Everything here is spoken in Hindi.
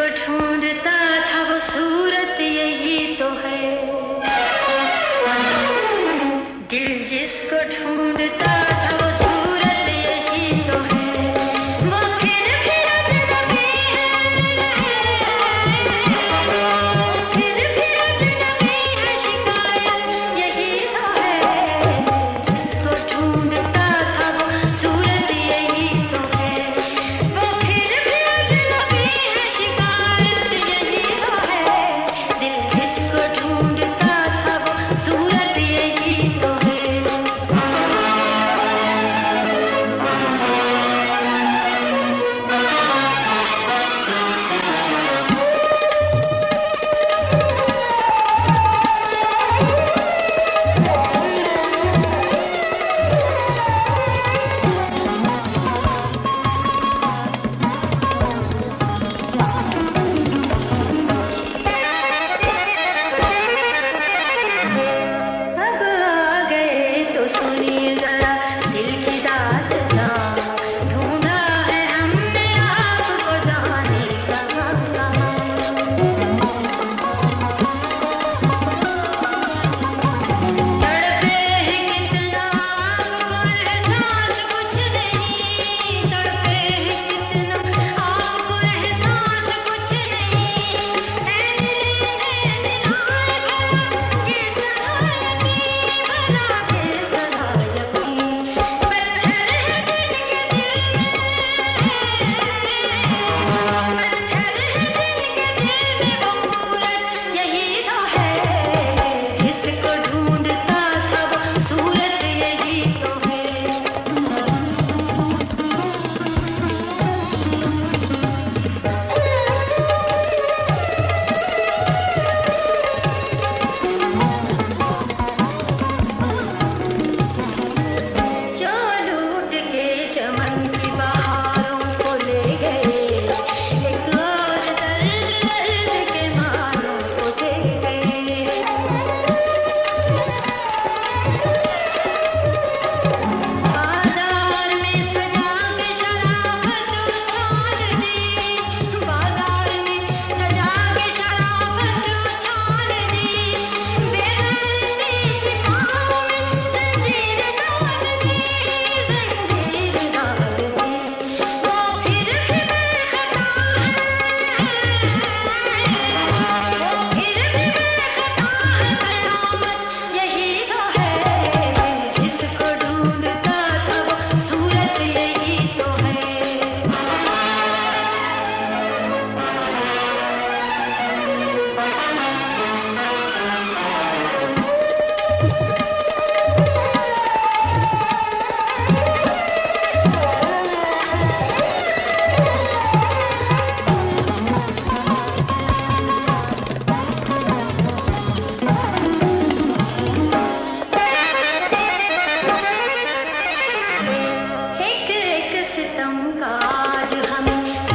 जिसको ढूंढता था वो सूरत यही तो है। दिल जिसको ढूंढता था वो सूरत यही तो है। वो फिर अजनबी है, शिकायत यही तो है। जिसको ढूंढता था वो सूरत यही तो है। वो फिर अजनबी है, शिकायत यही तो है। दिल जिसको ढूंढता था वो सूरत यही तो है। अब आ गए तो सुनिए जरा दिल की दास्तां। ढूंढा है हमने आपको जाने कहाँ कहाँ। तड़पे हैं कितना आपको एहसास कुछ नहीं। तड़पे हैं कितना आपको एहसास कुछ नहीं। ऐ दिल ये सदा यकीन भला के सदा यकीन। पत्थर है जिनके दिल में, पत्थर है जिनके दिल में वो मूरत यही तो है। जिसको ढूंढता था वो सूरत यही तो है। जो लूट के चमन की बहारों को ले गए। एक और दर्द दर्द के मारों को दे गए। बाजार में सजा के शराफत उछाल दी। बाजार में सजा के शराफत उछाल दी। बेदर्दी की पाँव में जंजीर डाल दी। जंजीर डाल दी। वो फिर भी बेखता है। वो फिर भी बेखता है। कयामत यही तो है। जिसको ढूंढता था वो सूरत यही तो है। एक एक सितम का आज हमें